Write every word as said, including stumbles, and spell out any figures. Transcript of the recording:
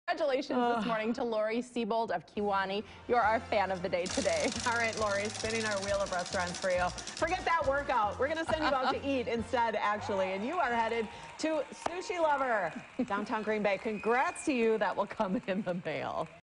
Congratulations Ugh. this morning to Lori Siebold of Kewanee. You're our fan of the day today. All right, Lori, spinning our wheel of restaurants for you. Forget that workout. We're going to send you out to eat instead, actually. And you are headed to Sushi Lover, downtown Green Bay. Congrats to you. That will come in the mail.